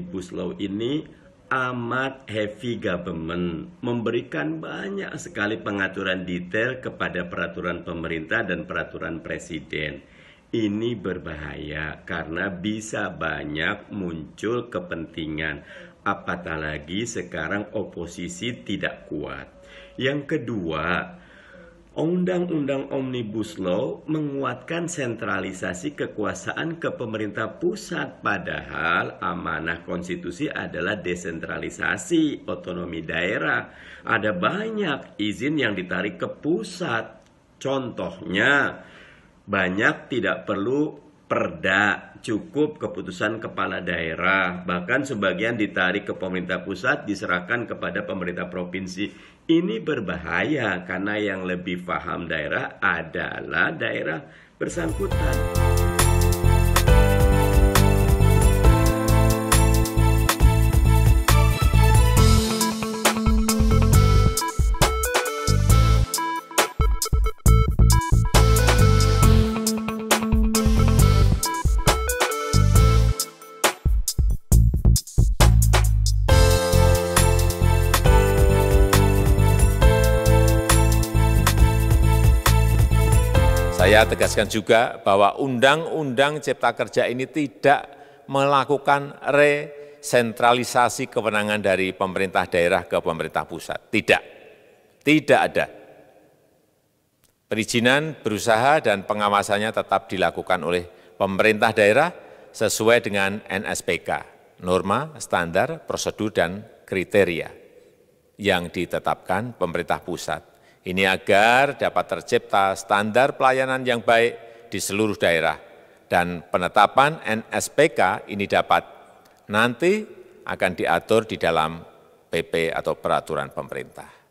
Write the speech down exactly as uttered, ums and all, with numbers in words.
Omnibus Law ini amat heavy government, memberikan banyak sekali pengaturan detail kepada peraturan pemerintah dan peraturan presiden. Ini berbahaya karena bisa banyak muncul kepentingan, apatah lagi sekarang oposisi tidak kuat. Yang kedua, Undang-Undang Omnibus Law menguatkan sentralisasi kekuasaan ke pemerintah pusat, padahal amanah konstitusi adalah desentralisasi otonomi daerah. Ada banyak izin yang ditarik ke pusat. Contohnya, banyak tidak perlu perda, cukup keputusan kepala daerah. Bahkan sebagian ditarik ke pemerintah pusat, diserahkan kepada pemerintah provinsi. Ini berbahaya karena yang lebih paham daerah adalah daerah bersangkutan. Saya tegaskan juga bahwa Undang-Undang Cipta Kerja ini tidak melakukan resentralisasi kewenangan dari pemerintah daerah ke pemerintah pusat. Tidak, tidak ada. Perizinan berusaha dan pengawasannya tetap dilakukan oleh pemerintah daerah sesuai dengan N S P K, norma, standar, prosedur, dan kriteria yang ditetapkan pemerintah pusat. Ini agar dapat tercipta standar pelayanan yang baik di seluruh daerah, dan penetapan N S P K ini dapat nanti akan diatur di dalam P P atau peraturan pemerintah.